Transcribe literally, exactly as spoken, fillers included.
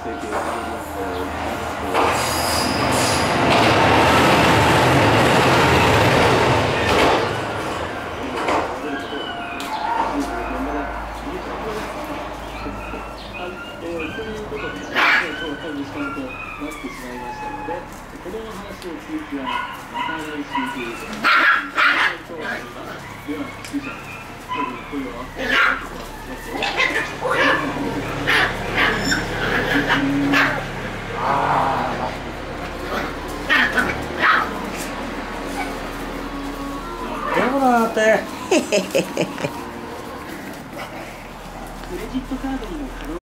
どうなって。 クレジットカードにも可能